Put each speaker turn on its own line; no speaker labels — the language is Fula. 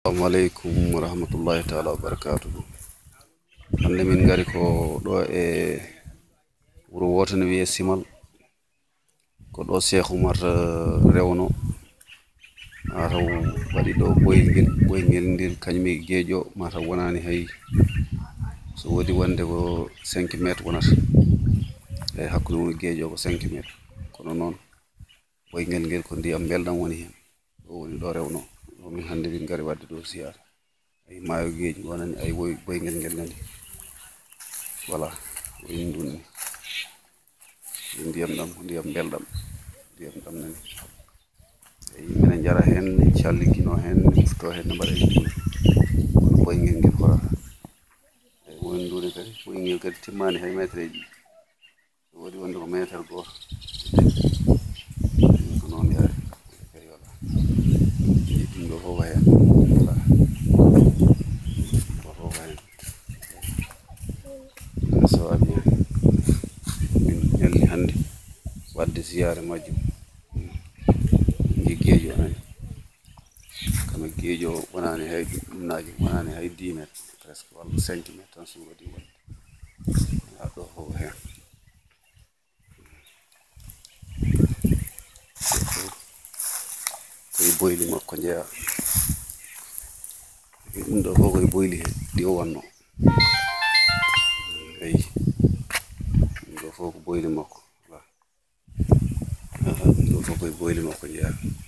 Assalamu alaikum wa rahmatullahi ta'ala wa barakatuhu. Hande min ngari ko ɗo e wuro woto ne wiye Simal ko ɗo Cheikh Oumar rewno mataw waɗi ɗo ɓoyngel ndir kañum e geeƴo mataw wonani hay so wodi wonde ko 5 mètres wonata e hakkude mum e geeƴo ko 5 mètres kono noon ɓoyngel ngel ko ndiyam belɗam woni hen ɗo woni ɗo rewno ɗo min hande min ngari wadde ɗo ziyara ay maayo geeƴi wonani ay ɓoyngel ngel nani voilà woni ndun ni ndiyam ɗam ko ndiyam belɗam nani ay minen jara hen calligino hen ufto hen ne mbaɗa e juuɗe kono ɓoyngel ngel horata ay woni nduni kadi ɓoyngel kadi timmani hay métre e ɗiɗi so wodi wonde ko métre goto ko noon yaari kadi voilà ɗum ɗo fof hen voilà ɗo fof hen sawabi min ñalli hande wadde ziyare majjum ji geeƴo nani kama geeƴo wonani hay ɗumnaji wonani hay 10 mètres presque walla 5 mètres tan so wodi wonde ɗo fof hen koye boyli makko jeeya ɗum ɗo fof koye boyli he ɗi o wonno eyi ɗum ɗo fof ko boyli makko voilà ɗum ɗo fof koye boyli makko jeeya